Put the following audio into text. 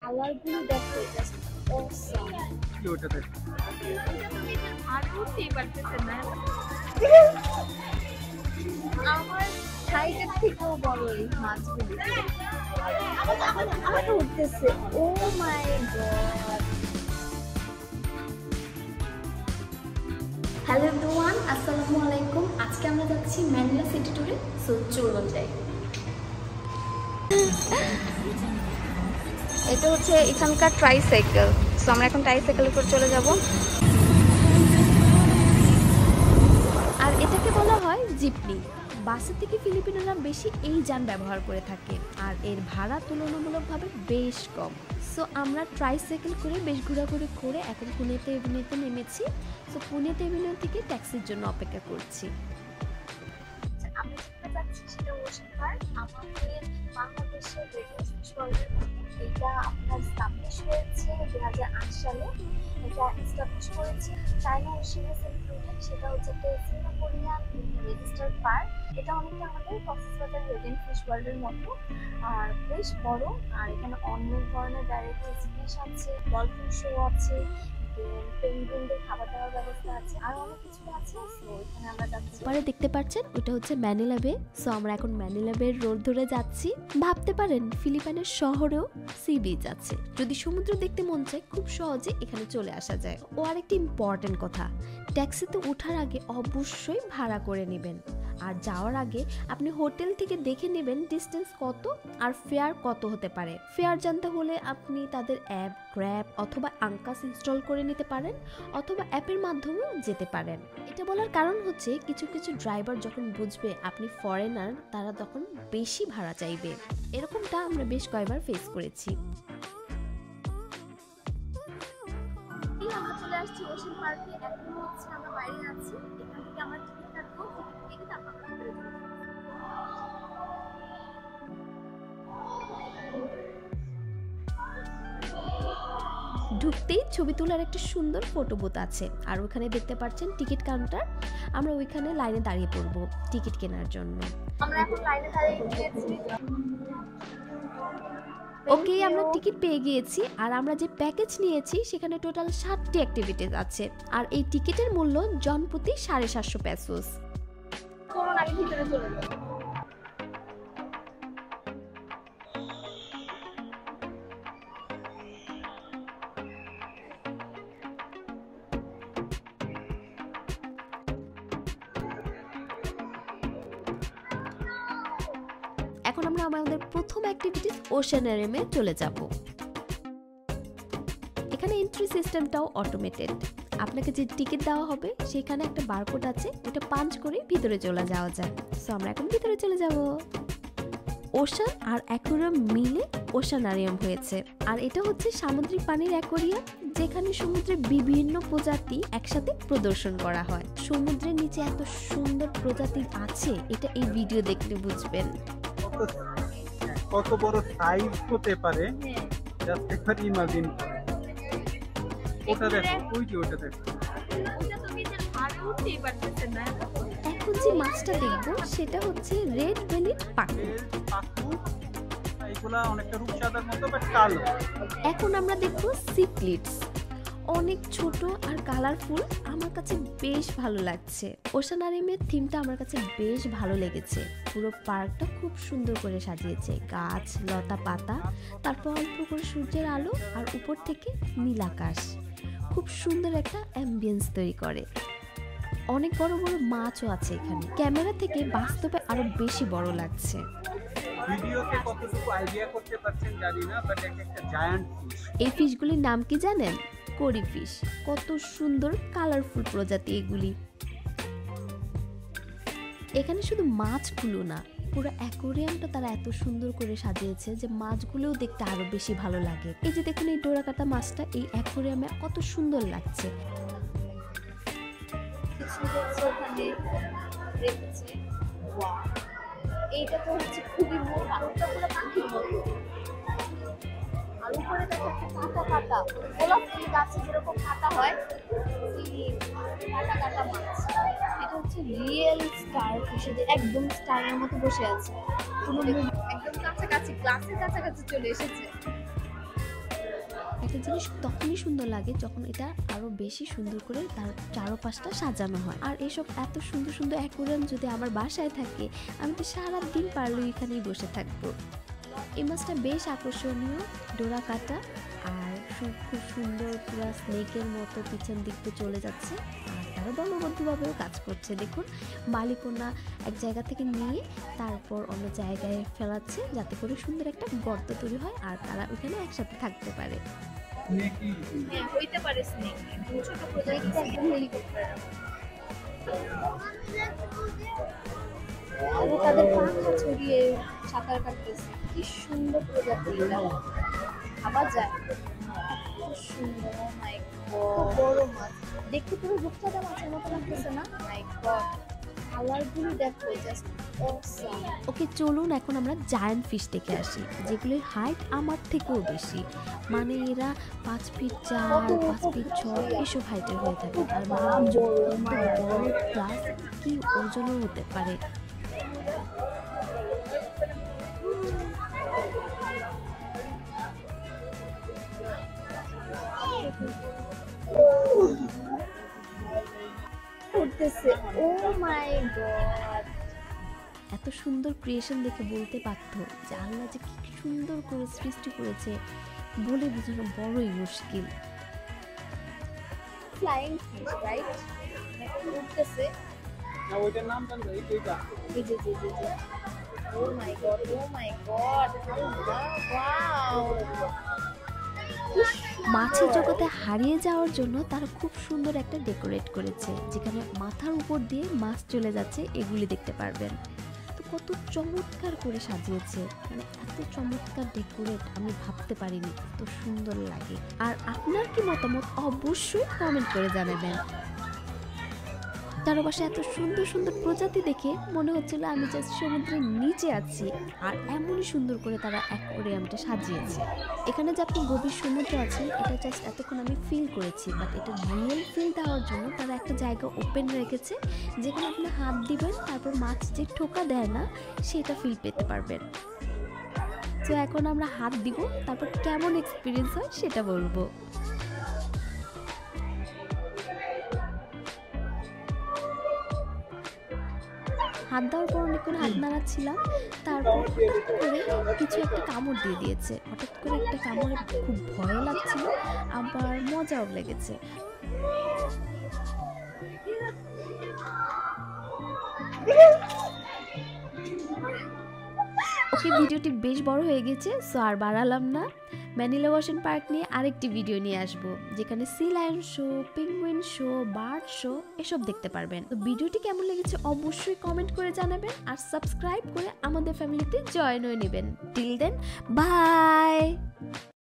কালারগুলো দেখো, just awesome. কি ওটা দেখো, আর উঠতেই পারতেছে না, আমার হাইটের থেকেও বড় এই মাছগুলো। আমার উঠতেছে, oh my god. Hello everyone, আসসালামু আলাইকুম। আজকে আমরা যাচ্ছি ম্যানিলা সিটি ট্যুরে। সো চলুন যাই। এটা হচ্ছে এখানকার ট্রাইসাইকেল। সো আমরা এখন ট্রাইসাইকেলের উপর চলে যাব। আর এটাকে বলা হয় জিপনি। বাসের থেকে ফিলিপিনোরা বেশি এই যান ব্যবহার করে থাকে, আর এর ভাড়া তুলনামূলকভাবে বেশ কম। সো আমরা ট্রাইসাইকেল করে বেশ ঘোরাঘুরি করে এখন পুনেতে এভিনিউতে নেমেছি। সো পুনেতে এভিনিউ থেকে ট্যাক্সির জন্য অপেক্ষা করছি। আমরা যেখানে যাচ্ছি সেটা ওশান পার্ক। আমাদের বাংলাদেশের এটা আপনার স্টাবলিশ হয়েছে 2008 সালে। এটা স্টাবলিশ করেছে চায়না ওশিয়ানিয়াস ইনক্লুডেড। সেটা হচ্ছে একটা সিঙ্গাপুরিয়ান রেজিস্টার্ড পার্ক। এটা অনেকটা আমাদের কক্সবাজার রেড ফিশ ওয়ার্ল্ডের মতো, আর বেশ বড়। আর এখানে অনেক ধরনের ভ্যারাইটিস ফিশ আছে, ডলফিন শো আছে, পেঙ্গুইনদের খাবার দাবার ব্যবস্থা আছে, আর অনেক কিছু আছে। সো এখানে আমরা যাচ্ছি। পরে দেখতে পাচ্ছেন ওটা হচ্ছে ম্যানিলা বে। সো আমরা এখন ম্যানিলা বে রোড ধরে যাচ্ছি। ভাবতে পারেন ফিলিপাইনের শহরেও সি বিচ আছে। যদি সমুদ্র দেখতে মন চায় খুব সহজে এখানে চলে আসা যায়। ও আরেকটি ইম্পর্টেন্ট কথা, ট্যাক্সিতে ওঠার আগে অবশ্যই ভাড়া করে নেবেন। আর যাওয়ার আগে আপনি হোটেল থেকে দেখে নেবেন ডিস্টেন্স কত আর ফেয়ার কত হতে পারে। ফেয়ার জানতে হলে আপনি তাদের অ্যাপ গ্র্যাব অথবা আঙ্কাস ইনস্টল করে নিতে পারেন, অথবা অ্যাপের মাধ্যমেও যেতে পারেন। এটা বলার কারণ হচ্ছে কিছু কিছু ড্রাইভার যখন বুঝবে আপনি ফরেনার, তারা তখন বেশি ভাড়া চাইবে। এরকমটা আমরা বেশ কয়েকবার ফেস করেছি। আমরা চলে আসছি ওশান পার্কে। এখন হচ্ছে আমরা বাইরে আছি। এখান থেকে আমরা টিকিট কাটবো, টিকিট কেটে তারপর আমরা বের হবো। ঢুকতেই ছবি তোলার একটা সুন্দর ফটো বুথ আছে, আর ওখানে দেখতে পাচ্ছেন টিকিট কাউন্টার। আমরা ওইখানে লাইনে দাঁড়িয়ে পড়বো টিকিট কেনার জন্য। আমরা এখন লাইনে দাঁড়িয়ে গিয়েছি। ওকে, আমরা টিকিট পেয়ে গিয়েছি। আর আমরা যে প্যাকেজ নিয়েছি সেখানে টোটাল 7টি অ্যাক্টিভিটিস আছে, আর এই টিকিটের মূল্য জনপ্রতি 750 পেসোস। চলুন আগে ভিতরে চলে যাই। এখন আমরা আমাদের প্রথম অ্যাক্টিভিটিস ওশানারিয়ামে চলে যাব। এখানে এন্ট্রি সিস্টেমটাও অটোমেটেড। আপনাকে যে টিকিট দেওয়া হবে সেখানে একটা বারকোড আছে, ওটা পাঞ্চ করে ভিতরে চলে যাওয়া যায়। সো আমরা এখন ভিতরে চলে যাব। ওশান আর অ্যাকুয়ারিয়াম মিলে ওশানারিয়াম হয়েছে। আর এটা হচ্ছে সামুদ্রিক পানির অ্যাকোয়ারিয়াম, যেখানে সমুদ্রের বিভিন্ন প্রজাতি একসাথে প্রদর্শন করা হয়। সমুদ্রের নিচে এত সুন্দর প্রজাতি আছে, এটা এই ভিডিও দেখলে বুঝবেন কত বড় সাইজ হতে পারে। জাস্ট একবার ইমাজিন করুন। ওটা দেখো, ওই যে ওটা দেখো, ওটা তুমি যে আর উঠতেই পারতেছ না। এখন যে মাছটা দেখবো সেটা হচ্ছে রেড বেলিড পাখি। এইগুলা অনেকটা রূপসাদার মতো বাট কালো। এখন আমরা দেখবো সিক্লিডস, অনেক ছোট আর কালারফুল। আমার কাছে বেশ ভালো লাগছে। ওশানারিয়ামের থিমটা আমার কাছে বেশ ভালো লেগেছে। পুরো পার্কটা খুব সুন্দর করে সাজিয়েছে, গাছ লতা পাতা, তারপর অল্প করে সূর্যের আলো, আর উপর থেকে নীল আকাশ খুব সুন্দর একটা অ্যাম্বিয়েন্স তৈরি করে। অনেক বড় বড় মাছও আছে এখানে। ক্যামেরা থেকে বাস্তবে আরো বেশি বড় লাগছে। ভিডিওতে কতটুকু আইডিয়া করতে পারছেন জানি না, বাট একটা জায়ান্ট ফিশ। এই ফিশগুলির নাম কি জানেন? Cory fish. কত সুন্দর কালারফুল প্রজাতি এগুলি। এখানে শুধু মাছগুলো না, পুরো অ্যাকোয়ারিয়ামটা তারা এত সুন্দর করে সাজিয়েছে যে মাছগুলোও দেখতে আরো বেশি ভালো লাগে। এই যে দেখুন এই ডোরাকাটা মাছটা এই অ্যাকোয়ারিয়ামে কত সুন্দর লাগছে। এইটা তো হচ্ছে খুবই মোটা, ওটা পুরো পাখির মতো। আর উপরে দেখো কাটা কাটা গোলাপ ফুল গাছে যেরকম কাটা হয়, কাটা কাটা মাছ। এটা হচ্ছে রিয়েল স্টার ফিশ, একদম স্টারের মতো বসে আছে, একদম কাছাকাছি, গ্লাসের কাছাকাছি চলে এসেছে। একটা জিনিস তখনই সুন্দর লাগে যখন এটা আরো বেশি সুন্দর করে তার চারপাশটা সাজানো হয়। আর এসব এত সুন্দর সুন্দর অ্যাকোয়ারিয়াম যদি আমার বাসায় থাকে, আমি তো সারাদিন পারলেও এখানেই বসে থাকবো। এই মাছটা বেশ আকর্ষণীয়, ডোরা কাটা, আর খুব সুন্দর পুরো স্নেকের মতো পিছন দিক দিয়ে চলে যাচ্ছে। আর তারা দলবদ্ধভাবেও কাজ করছে। দেখুন, বালিকোনা এক জায়গা থেকে নিয়ে তারপর অন্য জায়গায় ফেলাচ্ছে, যাতে করে সুন্দর একটা গর্ত তৈরি হয় আর তারা ওখানে একসাথে থাকতে পারে। হইতে পারে স্নেক, ছোট প্রজাতি একদম হেলিকপ্টার। তাদের পাখা ছড়িয়ে সাঁতার কাটতেছে, কি সুন্দর প্রজাতি এটা, ভাবা যায় খুব সুন্দর। ও মাই গড, বড় মাছ, দেখতে পুরো রূপচাঁদা মাছের মতো লাগতেছে না? মাই গড, কালারগুলো দেখো, জাস্ট অসাম। ওকে, চলুন এখন আমরা জায়ান্ট ফিশ দেখে আসি, যেগুলির হাইট আমার থেকেও বেশি। মানে এরা 5 ফিট 4, 5 ফিট 6 এসব হাইটের হয়ে থাকে। আর বড় প্লাস কি ওজনও হতে পারে। করতেছে, ও মাই গড, এত সুন্দর ক্রিয়েশন দেখে বলতে পারত যে আল্লাহ যে কি সুন্দর করে সৃষ্টি করেছে, বলে বোঝানো বড়ই মুশকিল। Flying fish, right? উঠতেছে, না ওইটার নাম জানো এইটা? জি জি জি জি। Oh my god, oh my god, wow. মাছের জগতে হারিয়ে যাওয়ার জন্য তারা খুব সুন্দর একটা ডেকোরেট করেছে, যেখানে মাথার উপর দিয়ে মাছ চলে যাচ্ছে, এগুলি দেখতে পারবেন। তো কত চমৎকার করে সাজিয়েছে, মানে এত চমৎকার ডেকোরেট আমি ভাবতে পারিনি, এত সুন্দর লাগে। আর আপনার কি মতামত অবশ্যই কমেন্ট করে জানাবেন। চারপাশে এত সুন্দর সুন্দর প্রজাতি দেখে মনে হচ্ছিল আমি জাস্ট সমুদ্রের নিচে আছি। আর এমনই সুন্দর করে তারা অ্যাকোয়ারিয়ামটা সাজিয়েছে। এখানে যে আপনি গভীর সমুদ্র আছেন, এটা জাস্ট এতক্ষণ আমি ফিল করেছি, বাট এটা রিয়েল ফিল দেওয়ার জন্য তারা একটা জায়গা ওপেন রেখেছে, যেখানে আপনি হাত দিবেন, তারপর মাছ যে ঠোকা দেয় না সেটা ফিল পেতে পারবেন। তো এখন আমরা হাত দিব, তারপর কেমন এক্সপিরিয়েন্স হয় সেটা বলবো। হাত দেওয়ার পর অনেকক্ষণ হাত নাড়াচ্ছিলাম, তারপর হঠাৎ করে কিছু একটা কামড় দিয়ে দিয়েছে। হঠাৎ করে একটা কামড়ে খুব ভয় লাগছিল, আবার মজাও লেগেছে। ওকে, ভিডিওটি বেশ বড় হয়ে গেছে, সো আর বাড়ালাম না। ম্যানিলা ওশান পার্ক নিয়ে আরেকটি ভিডিও নিয়ে আসবো, যেখানে sea lion show, penguin show, bird show এসব দেখতে পারবেন। তো ভিডিওটি কেমন লেগেছে অবশ্যই কমেন্ট করে জানাবেন, আর সাবস্ক্রাইব করে আমাদের ফ্যামিলিতে জয়েন হয়ে নেবেন। Till then, by.